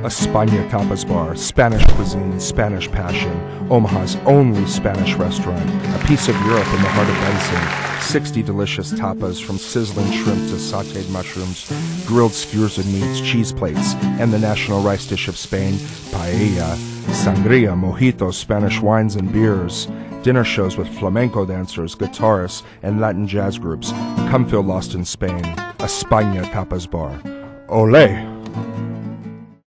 España Tapas Bar, Spanish cuisine, Spanish passion, Omaha's only Spanish restaurant, a piece of Europe in the heart of Benson, 60 delicious tapas from sizzling shrimp to sautéed mushrooms, grilled skewers and meats, cheese plates, and the national rice dish of Spain, paella, sangria, mojitos, Spanish wines and beers, dinner shows with flamenco dancers, guitarists, and Latin jazz groups. Come feel lost in Spain. España Tapas Bar. Olé!